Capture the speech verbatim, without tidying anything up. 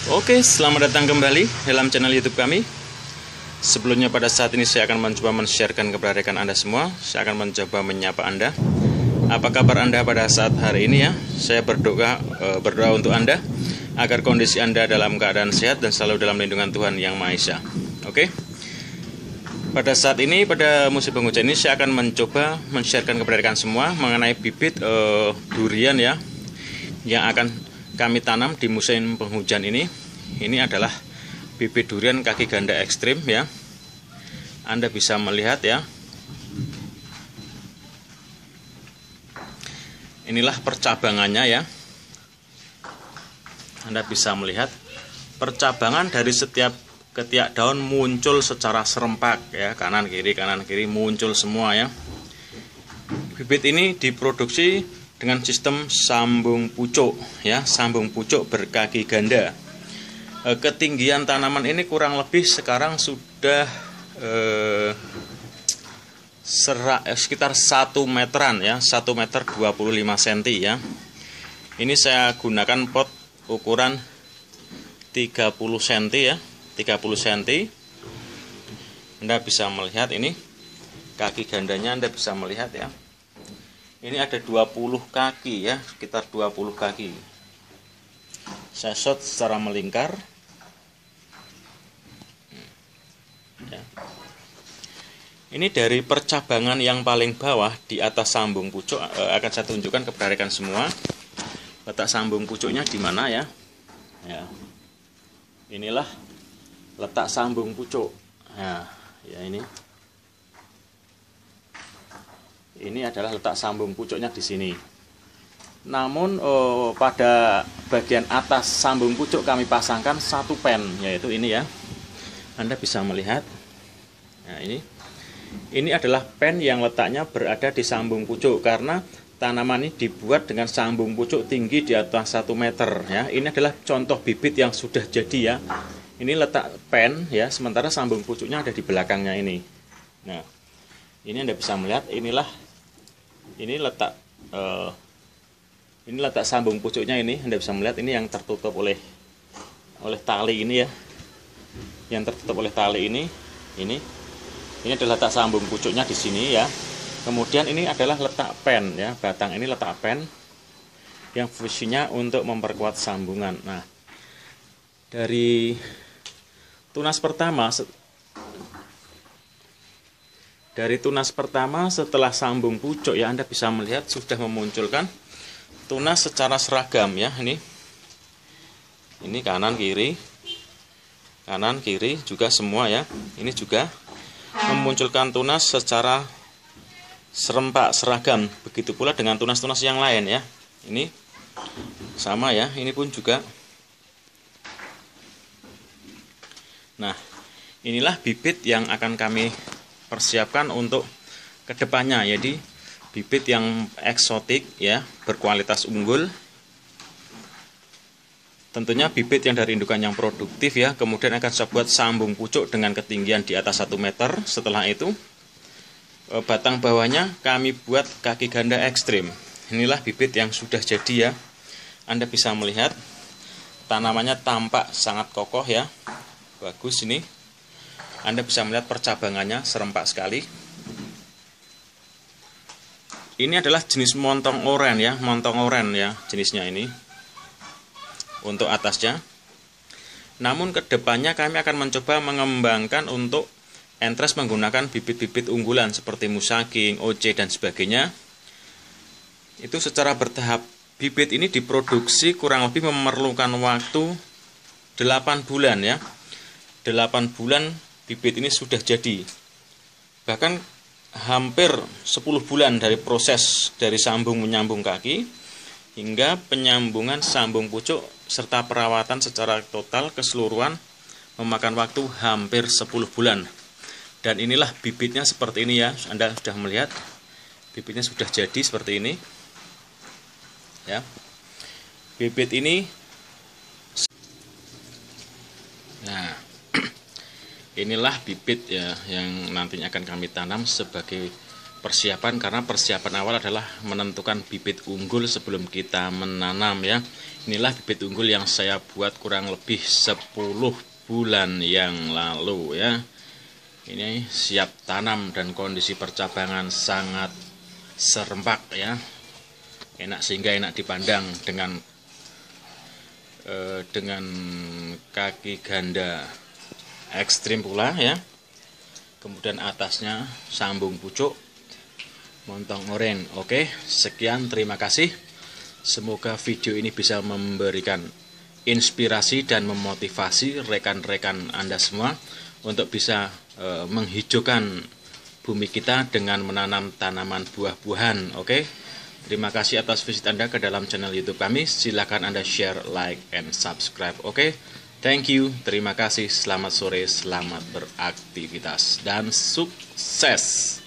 Oke, selamat datang kembali dalam channel YouTube kami. Sebelumnya pada saat ini saya akan mencoba men-sharekan kepada rekan Anda semua. Saya akan mencoba menyapa Anda. Apa kabar Anda pada saat hari ini ya? Saya berdoa e, berdoa untuk Anda agar kondisi Anda dalam keadaan sehat dan selalu dalam lindungan Tuhan Yang Maha Esa. Oke. Pada saat ini, pada musim penghujan ini saya akan mencoba men-sharekan kepada rekan semua mengenai bibit e, durian ya yang akan kami tanam di musim penghujan ini. Ini adalah bibit durian kaki ganda ekstrim ya. Anda bisa melihat ya. Inilah percabangannya ya. Anda bisa melihat percabangan dari setiap ketiak daun muncul secara serempak ya, kanan kiri kanan kiri muncul semua ya. Bibit ini diproduksi dengan sistem sambung pucuk ya, sambung pucuk berkaki ganda. E, ketinggian tanaman ini kurang lebih sekarang sudah eh, serak, eh, sekitar satu meteran ya, satu meter dua puluh lima sentimeter ya. Ini saya gunakan pot ukuran tiga puluh sentimeter ya, tiga puluh sentimeter. Anda bisa melihat ini kaki gandanya, Anda bisa melihat ya. Ini ada dua puluh kaki ya, sekitar dua puluh kaki. Saya shot secara melingkar. Ya. Ini dari percabangan yang paling bawah di atas sambung pucuk, eh, akan saya tunjukkan kepada rekan semua. Letak sambung pucuknya di mana ya? Ya. Inilah letak sambung pucuk. Nah, ya ini. Ini adalah letak sambung pucuknya di sini. Namun oh, pada bagian atas sambung pucuk kami pasangkan satu pen, yaitu ini ya. Anda bisa melihat. Nah ini, ini adalah pen yang letaknya berada di sambung pucuk karena tanaman ini dibuat dengan sambung pucuk tinggi di atas satu meter. Ya, ini adalah contoh bibit yang sudah jadi ya. Ini letak pen ya, sementara sambung pucuknya ada di belakangnya ini. Nah, ini Anda bisa melihat. Inilah. Ini letak uh, ini letak sambung pucuknya ini. Anda bisa melihat ini yang tertutup oleh oleh tali ini ya. Yang tertutup oleh tali ini, ini. Ini adalah letak sambung pucuknya di sini ya. Kemudian ini adalah letak pen ya, batang ini letak pen yang fungsinya untuk memperkuat sambungan. Nah, dari tunas pertama Dari tunas pertama setelah sambung pucuk ya, Anda bisa melihat sudah memunculkan tunas secara seragam ya. Ini ini kanan kiri kanan kiri juga semua ya. Ini juga memunculkan tunas secara serempak seragam. Begitu pula dengan tunas-tunas yang lain ya. Ini sama ya. Ini pun juga. Nah, inilah bibit yang akan kami persiapkan untuk kedepannya, jadi bibit yang eksotik ya, berkualitas unggul. Tentunya bibit yang dari indukan yang produktif ya. Kemudian akan saya buat sambung pucuk dengan ketinggian di atas satu meter. Setelah itu batang bawahnya kami buat kaki ganda ekstrim. Inilah bibit yang sudah jadi ya. Anda bisa melihat tanamannya tampak sangat kokoh ya, bagus ini. Anda bisa melihat percabangannya serempak sekali. Ini adalah jenis montong oren ya, montong oren ya jenisnya ini untuk atasnya. Namun kedepannya kami akan mencoba mengembangkan untuk entres menggunakan bibit-bibit unggulan seperti musaging, oce dan sebagainya. Itu secara bertahap. Bibit ini diproduksi kurang lebih memerlukan waktu delapan bulan ya. delapan bulan bibit ini sudah jadi. Bahkan hampir sepuluh bulan dari proses dari sambung menyambung kaki hingga penyambungan sambung pucuk serta perawatan secara total keseluruhan memakan waktu hampir sepuluh bulan. Dan inilah bibitnya seperti ini ya. Anda sudah melihat bibitnya sudah jadi seperti ini. Ya. Bibit ini nah, inilah bibit ya yang nantinya akan kami tanam sebagai persiapan, karena persiapan awal adalah menentukan bibit unggul sebelum kita menanam ya. Inilah bibit unggul yang saya buat kurang lebih sepuluh bulan yang lalu ya. Ini siap tanam dan kondisi percabangan sangat serempak ya. Enak, sehingga enak dipandang dengan eh, dengan kaki ganda ekstrim pula ya. Kemudian atasnya sambung pucuk, montong oren. Oke, sekian, terima kasih. Semoga video ini bisa memberikan inspirasi dan memotivasi rekan-rekan Anda semua untuk bisa e, menghijaukan bumi kita dengan menanam tanaman buah-buahan. Oke, terima kasih atas visit Anda ke dalam channel YouTube kami. Silakan Anda share, like, and subscribe. Oke, thank you, terima kasih. Selamat sore, selamat beraktivitas dan sukses.